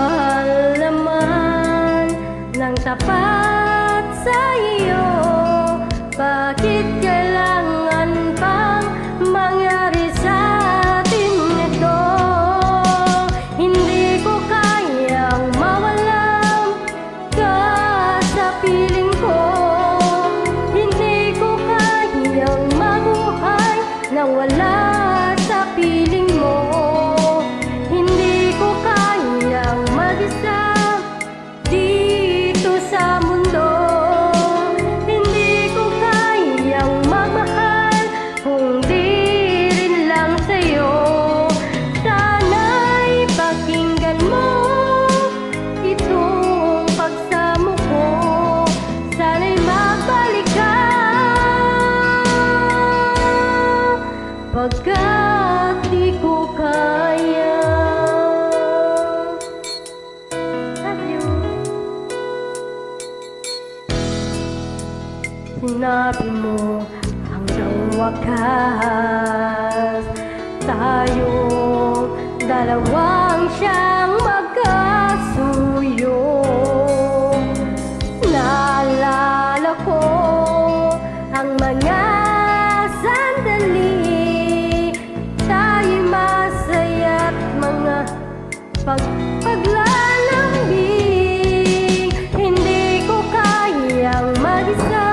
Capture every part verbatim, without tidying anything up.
mahal naman ng tapat sa iyo. Bakit kailangan pang mangyari sa atin ito? Hindi ko kayang mawalan ka sa piling ko. Hindi ko kayang mabuhay nang wala sa piling mo. Hindi ko kayang mag-isa dito sa mundo. Hindi ko kayang magmahal kung di rin lang sa'yo. Sana'y pakinggan mo itong pagsamo ko. Sana'y magbalik ka, pagkat di ko kaya. Love you. Sinabi mo hanggang wakas tayong dalawang siyang magkasuyo. Naalala ko ang mga sandali, tayo'y masaya't mga pagpaglalambing. Hindi ko kayang mag-isa.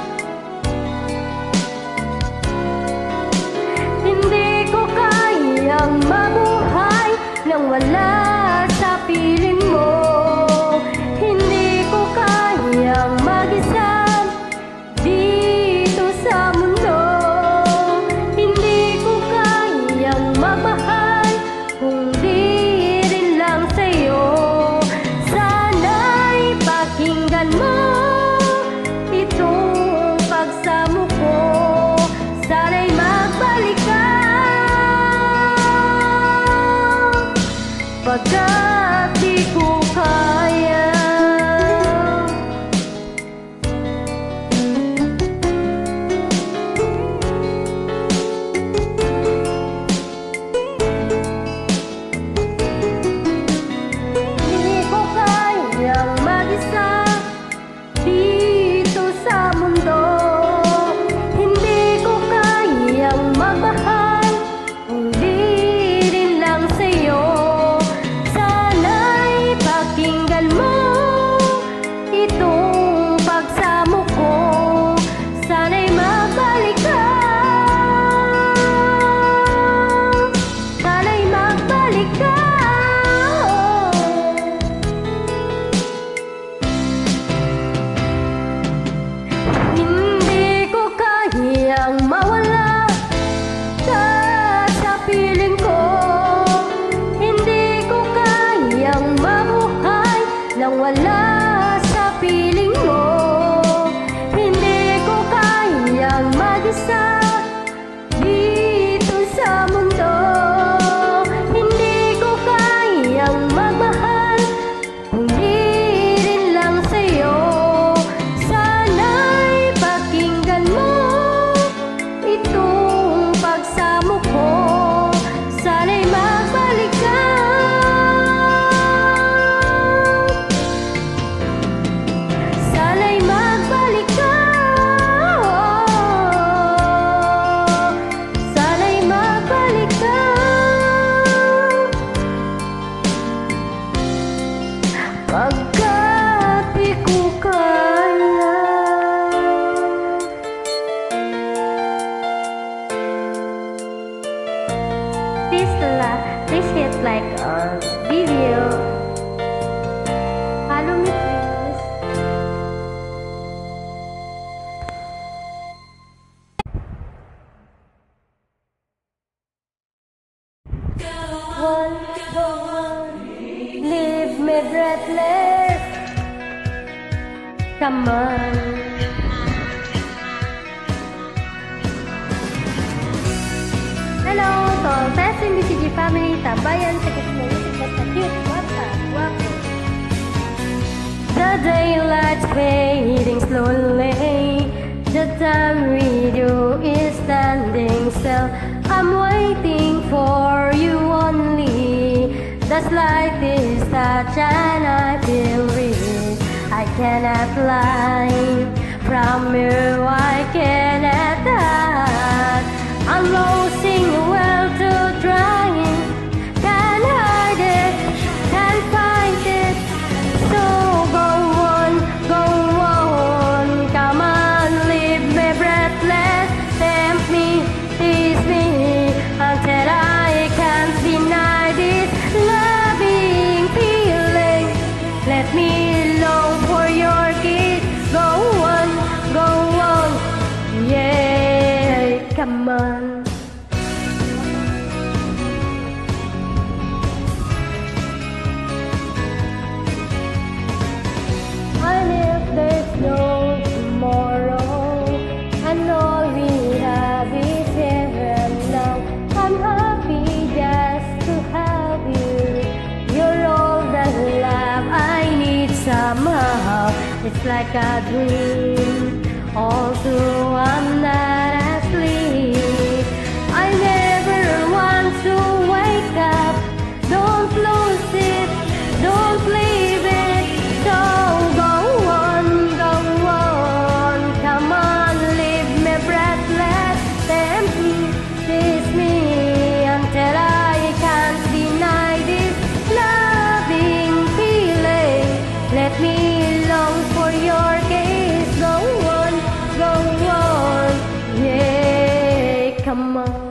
Hindi ko kayang mabuhay nang wala sa piling mo. Hindi ko kayang mag-isa dito sa mundo. Hindi ko kayang magmahal kung di rin lang sa'yo. Sana'y pakinggan mo itong pagsamo ko. Sana'y magbalik ka, pagkat di ko kaya. Hindi ko kayang mag-isa dito sa mundo. Hindi ko kayang magmahal kung di rin lang sa'yo. Sana'y pakinggan mo itong pagsamo ko. Sana'y magbalik ka, sana'y magbalik ka. Hindi ko kayang mawala ka sa piling ko. Hindi ko kayang mabuhay nang wala sa piling mo. Hindi ko kayang mag-isa dito sa mundo. Hindi ko kayang magmahal kung di rin lang sa'yo. Sana'y pakinggan mo itong pagsamo ko. Sana'y magbalik ka, sana'y magbalik ka, sana'y magbalik ka, pagkat di ko kaya. Please, la please hit like on video. Follow me please. One, one, leave me breathless. Come on. Hello to all fans in B C G family, tambayan sa gitna music at cute, guwapa, guwapo. The daylight's fading slowly. The time radio is standing still. I'm waiting for you only. The slightest touch and I feel real. I cannot lie from you, I cannot hide. I'm losing the world to trying, can't hide it, can't find it. So go on, go on, come on, leave me breathless, tempt me, tease me, until I can't deny this loving feeling. Let me long for your kiss. Go on, go on, yeah, come on. And if there's no tomorrow, and all we have is here and now, I'm happy just to have you. You're all the love I need somehow. It's like a dream, although I'm not asleep. I never want to wake up. Don't lose it, don't leave it. So go on, go on, come on, leave me breathless, tempt me, tease me, until I can't deny this loving feeling. Let me long for your kiss. Go on, go on, yeah, come on.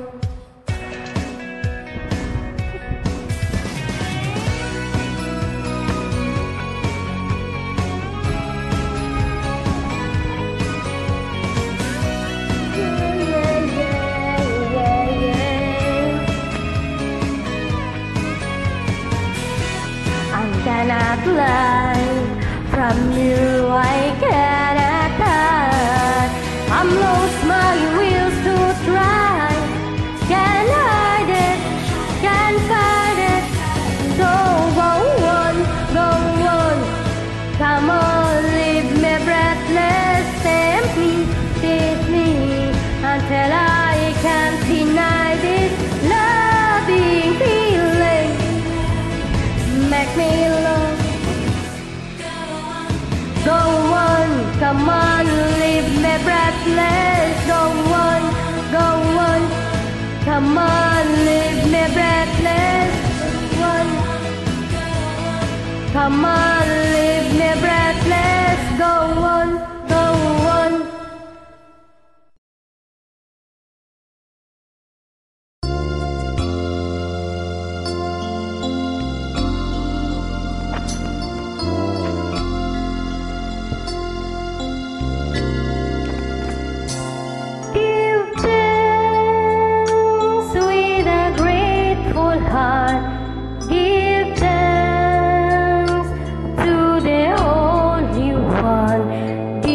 I cannot lie from you, I cannot hide. I'm lost my wheels to try, can't hide it, can't find it. So go on, go on, come on, leave me breathless, tempt me, tease me, until I can't deny this loving feeling. Make me love. Go on, come on, leave me breathless. Go on, go on, come on, leave me breathless. Go on, come on, leave me breathless. Go on, go on. Give thanks with a grateful heart. Give thanks to the Holy One.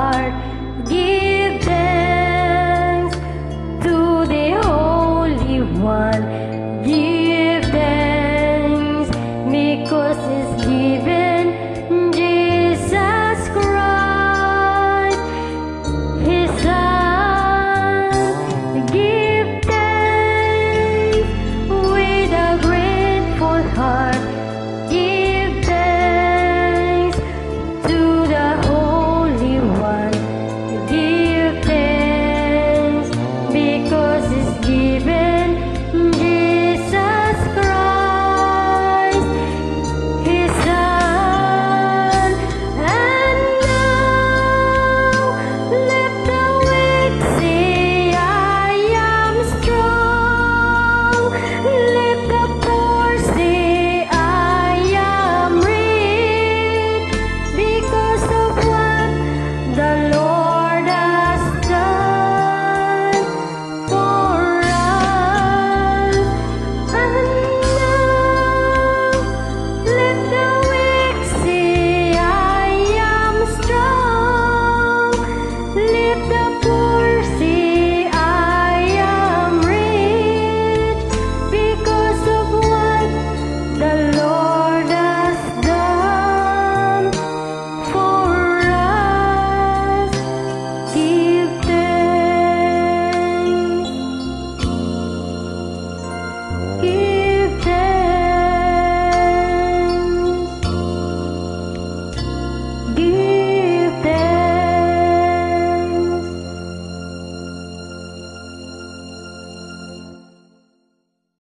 heart. Give